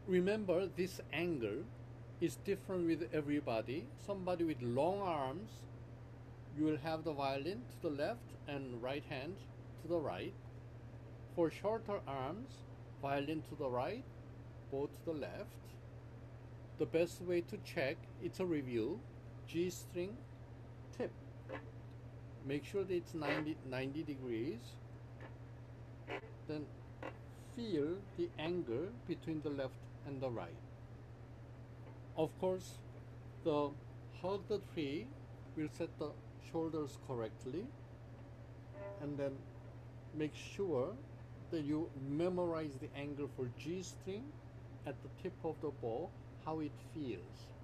Remember, this angle is different with everybody. Somebody with long arms, you will have the violin to the left and right hand to the right. For shorter arms, violin to the right, bow to the left. The best way to check, it's a review, G string tip. Make sure that it's 90 degrees. Then feel the angle between the left and the right. Of course, the hug the tree will set the shoulders correctly, and then make sure that you memorize the angle for G string at the tip of the bow, how it feels.